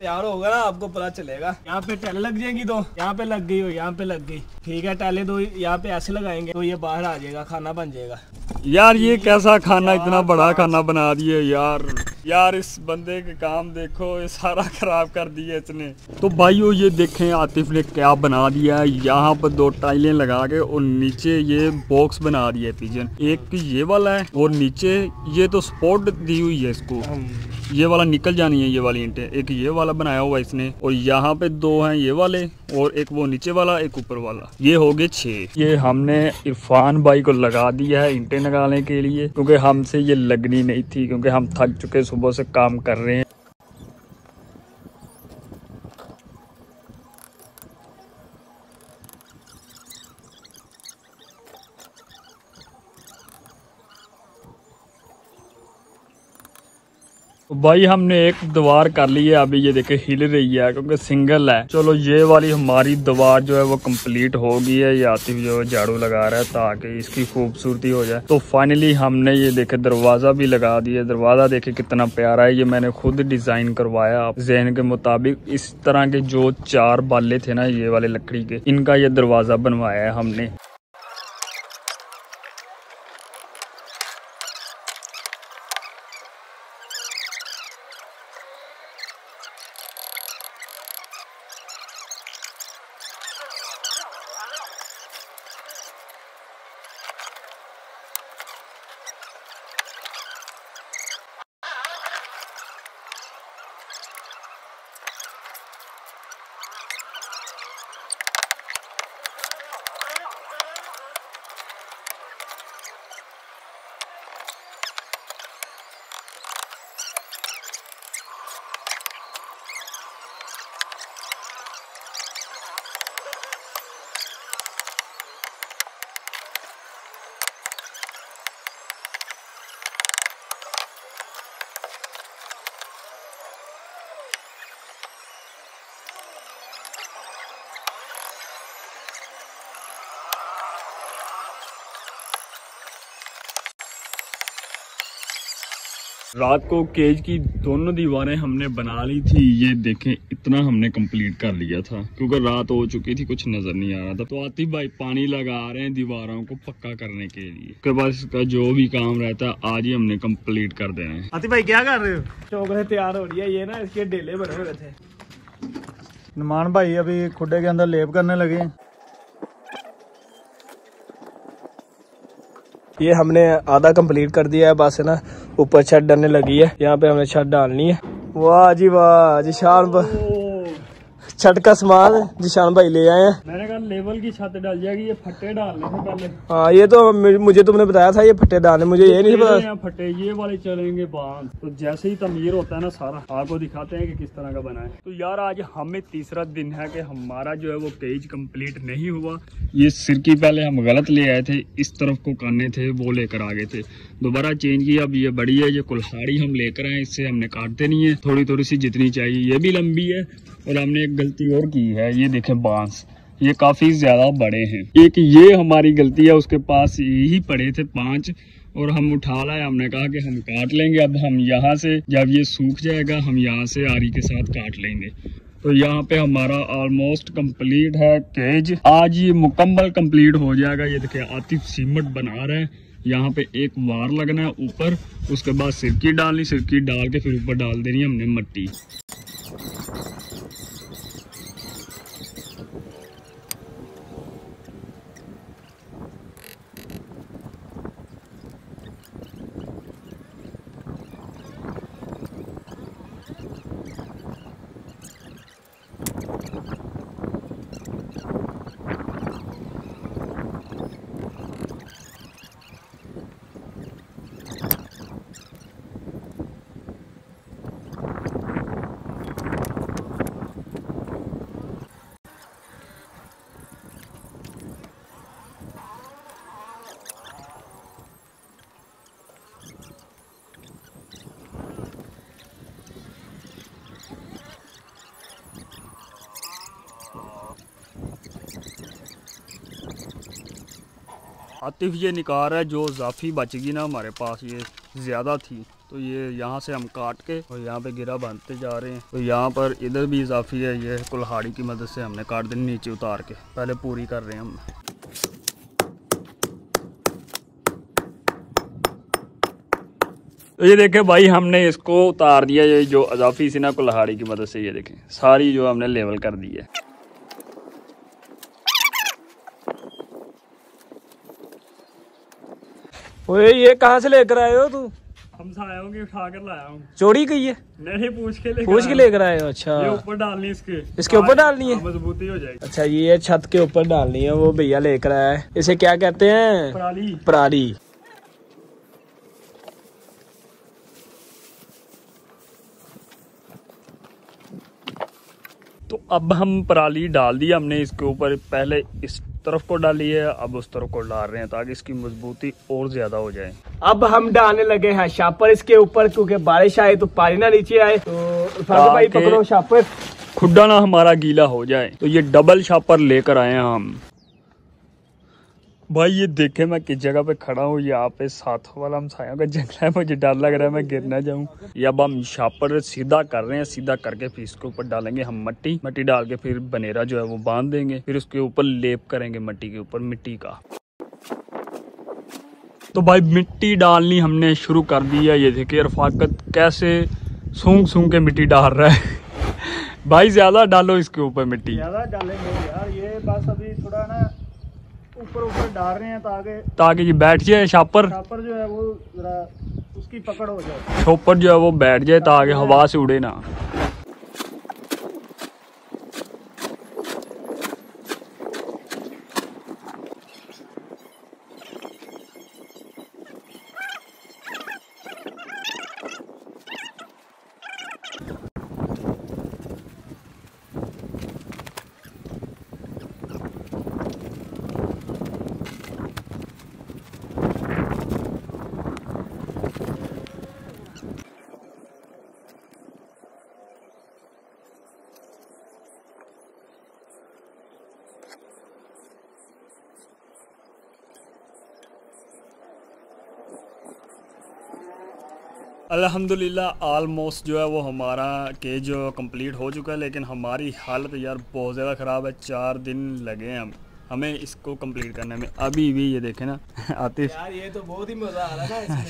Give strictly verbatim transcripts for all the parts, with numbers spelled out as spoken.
तैयार होगा ना आपको पता चलेगा। यहाँ पे टाइलें लग जाएंगी, तो यहाँ पे लग गई हो, यहाँ पे लग गई, ठीक है। टाइलें तो यहाँ पे ऐसे लगाएंगे तो ये बाहर आ जाएगा, खाना बन जाएगा। यार ये कैसा खाना, इतना बड़ा खाना बना दिए यार। यार इस बंदे के काम देखो, ये सारा खराब कर दिया इसने। तो भाइयों ये देखें आतिफ ने क्या बना दिया है। यहाँ पर दो टाइलें लगा के और नीचे ये बॉक्स बना दिया है पिजन। एक ये वाला है और नीचे ये तो सपोर्ट दी हुई है इसको, ये वाला निकल जानी है ये वाली ईंटें। एक ये वाला बनाया हुआ इसने और यहाँ पे दो हैं ये वाले और एक वो नीचे वाला, एक ऊपर वाला। ये हो गए छः। ये हमने इरफान भाई को लगा दिया है ईंटें लगाने के लिए, क्योंकि हमसे ये लगनी नहीं थी, क्योंकि हम थक चुके सुबह से काम कर रहे हैं। तो भाई हमने एक दीवार कर ली है, अभी ये देखे हिल रही है क्योंकि सिंगल है। चलो ये वाली हमारी दीवार जो है वो कंप्लीट हो गई है। ये आतिफ जो है झाड़ू लगा रहा है ताकि इसकी खूबसूरती हो जाए। तो फाइनली हमने ये देखे दरवाजा भी लगा दिया। दरवाजा देखे कितना प्यारा है, ये मैंने खुद डिजाइन करवाया ज़हन के मुताबिक। इस तरह के जो चार बाले थे ना ये वाले लकड़ी के, इनका ये दरवाजा बनवाया है हमने। रात को केज की दोनों दीवारें हमने बना ली थी। ये देखें इतना हमने कंप्लीट कर लिया था क्योंकि रात हो चुकी थी, कुछ नजर नहीं आ रहा था। तो आतिफ भाई पानी लगा रहे हैं दीवारों को पक्का करने के लिए। उसके बाद इसका जो भी काम रहता है आज ही हमने कंप्लीट कर देना है। आतिफ भाई क्या कर रहे हो? चौकलेट तैयार हो रही है। ये ना इसके ढेले बने हुए थे। नुमान भाई अभी खुड्डे के अंदर लेप करने लगे हैं। ये हमने आधा कंप्लीट कर दिया है, बस है ना ऊपर छत डालने लगी है। यहाँ पे हमने छत डालनी है। वाह जी वाह, जिशान छत का सामान जिशान भाई ले आए हैं। मैंने कहा लेवल की छत डाल जाएगी, ये फट्टे डालने से पहले। हाँ ये तो मुझे तुमने बताया था ये फट्टे डालने, मुझे ये नहीं पता। फट्टे ये वाले चलेंगे बांध। तो जैसे ही तमीर होता है ना सारा आपको दिखाते हैं कि किस तरह का बना है। तो यार आज हमें तीसरा दिन है कि हमारा जो है वो केज कंप्लीट नहीं हुआ। ये सिरकी पहले हम गलत ले आए थे, इस तरफ को काने थे वो लेकर आ गए थे, दोबारा चेंज किया। अब ये बड़ी है, ये कुल्हाड़ी हम लेकर आए, इससे हमने काटते नहीं है, थोड़ी थोड़ी सी जितनी चाहिए। ये भी लंबी है। और हमने एक गलती और की है, ये देखें बांस ये काफी ज्यादा बड़े हैं। एक ये हमारी गलती है, उसके पास यही पड़े थे पांच और हम उठा लाए। हमने कहा कि हम काट लेंगे। अब हम यहाँ से जब ये सूख जाएगा हम यहाँ से आरी के साथ काट लेंगे। तो यहाँ पे हमारा ऑलमोस्ट कंप्लीट है केज। आज ये मुकम्मल कंप्लीट हो जाएगा। ये देखिए आतिफ सीमेंट बना रहे हैं। यहाँ पे एक वार लगना है ऊपर, उसके बाद सिरकी डालनी, सिरकी डाल के फिर ऊपर डाल देनी है हमने मट्टी। आतिफ ये निकाल रहा है, जो जाफी बचेगी ना हमारे पास, ये ज़्यादा थी तो ये यहाँ से हम काट के और यहाँ पे गिरा बांधते जा रहे हैं। तो यहाँ पर इधर भी इजाफी है, ये कुल्हाड़ी की मदद से हमने काट देनी नीचे उतार के, पहले पूरी कर रहे हैं हम। तो ये देखें भाई, हमने इसको उतार दिया, ये जो इजाफी सी ना कुल्हाड़ी की मदद से, ये देखें सारी जो हमने लेवल कर दी है। ओए ये कहाँ से लेकर आए हो तू? हमसे आया हूँ कि उठा कर लाया हूँ। चोरी की है? नहीं, पूछ के लेकर पूछ के लेकर आए हो। अच्छा, ये ऊपर डालनी इसके इसके ऊपर डालनी है, मजबूती हो जाएगी। अच्छा, ये छत के ऊपर डालनी है, वो भैया लेकर आया है। इसे क्या कहते हैं? पराली। पराली। तो अब हम पराली डाल दी हमने इसके ऊपर, पहले इस तरफ को डाली है, अब उस तरफ को डाल रहे हैं ताकि इसकी मजबूती और ज्यादा हो जाए। अब हम डालने लगे हैं शापर इसके ऊपर, क्योंकि बारिश आए तो पानी ना नीचे आए। तो भाई पकड़ो शापर, खुड्डा ना हमारा गीला हो जाए। तो ये डबल शापर लेकर आए हैं हम। भाई ये देखे मैं किस जगह पे खड़ा हूँ, यहाँ पे साथ वाला हम साया का जंगल है, मुझे डर लग रहा है मैं गिर ना जाऊँ। ये अब हम शापर सीधा कर रहे हैं, सीधा करके फिर इसके ऊपर डालेंगे हम मट्टी। मट्टी डाल के फिर बनेरा जो है वो बांध देंगे, फिर उसके ऊपर लेप करेंगे मट्टी के ऊपर मिट्टी का। तो भाई मिट्टी डालनी हमने शुरू कर दी है। ये देखिए रफाकत कैसे सूंघ सूंघ के मिट्टी डाल रहा है। भाई ज्यादा डालो इसके ऊपर मिट्टी, ज्यादा डालेंगे यार, ये बस अभी थोड़ा ना ऊपर ऊपर डाल रहे हैं ताकि ताकि ये बैठ जाए शापर शापर जो है वो जरा उसकी पकड़ हो जाए, छोपर जो है वो बैठ जाए ताकि हवा से उड़े ना। अल्हम्दुलिल्लाह ऑलमोस्ट जो है वो हमारा केज जो कंप्लीट हो चुका है, लेकिन हमारी हालत यार बहुत ज़्यादा ख़राब है। चार दिन लगे हैं हम हमें इसको कंप्लीट करने में। अभी भी ये देखें ना आतिफ यार, ये तो बहुत ही मजा आ रहा है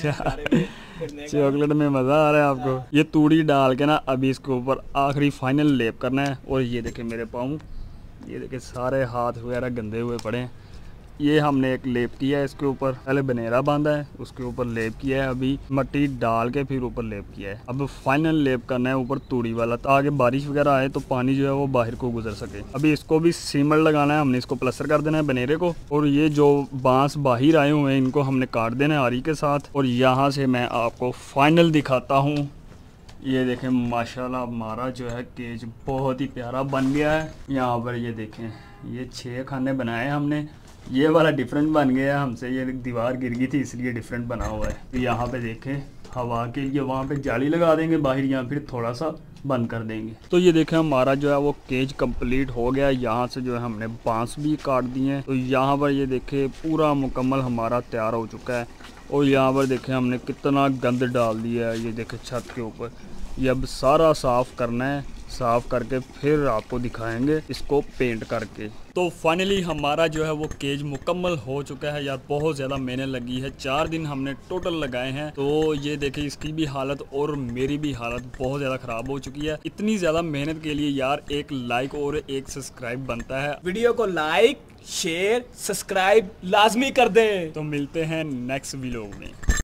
ना चॉकलेट में मज़ा आ रहा है आपको। ये तूड़ी डाल के ना अभी इसके ऊपर आखिरी फाइनल लेप करना है। और ये देखें मेरे पाँव, ये देखें सारे हाथ वगैरह गंदे हुए पड़े हैं। ये हमने एक लेप किया है इसके ऊपर, पहले बनेरा बांधा है, उसके ऊपर लेप किया है, अभी मट्टी डाल के फिर ऊपर लेप किया है। अब फाइनल लेप करना है ऊपर तूड़ी वाला, ताकि बारिश वगैरह आए तो पानी जो है वो बाहर को गुजर सके। अभी इसको भी सीमेंट लगाना है, हमने इसको प्लास्टर कर देना है बनेरे को। और ये जो बांस बाहर आए हुए हैं इनको हमने काट देना है आरी के साथ। और यहाँ से मैं आपको फाइनल दिखाता हूँ। ये देखें माशाल्लाह हमारा जो है केज बहुत ही प्यारा बन गया है। यहाँ पर ये देखें, ये छः खाने बनाए हमने। ये वाला डिफरेंट बन गया हमसे, ये दीवार गिर गई थी इसलिए डिफरेंट बना हुआ है। तो यहाँ पे देखें हवा के लिए वहाँ पे जाली लगा देंगे बाहर, या फिर थोड़ा सा बंद कर देंगे। तो ये देखें हमारा जो है वो केज कंप्लीट हो गया। यहाँ से जो है हमने बांस भी काट दिए हैं। तो यहाँ पर ये देखें पूरा मुकम्मल हमारा तैयार हो चुका है। और यहाँ पर देखें हमने कितना गंद डाल दिया है, ये देखें छत के ऊपर। ये अब सारा साफ़ करना है, साफ़ करके फिर आपको दिखाएंगे इसको पेंट करके। तो फाइनली हमारा जो है वो केज मुकम्मल हो चुका है। यार बहुत ज़्यादा मेहनत लगी है, चार दिन हमने टोटल लगाए हैं। तो ये देखिए इसकी भी हालत और मेरी भी हालत बहुत ज़्यादा ख़राब हो चुकी है। इतनी ज़्यादा मेहनत के लिए यार एक लाइक और एक सब्सक्राइब बनता है। वीडियो को लाइक शेयर सब्सक्राइब लाजमी कर दें। तो मिलते हैं नेक्स्ट वीडियो में।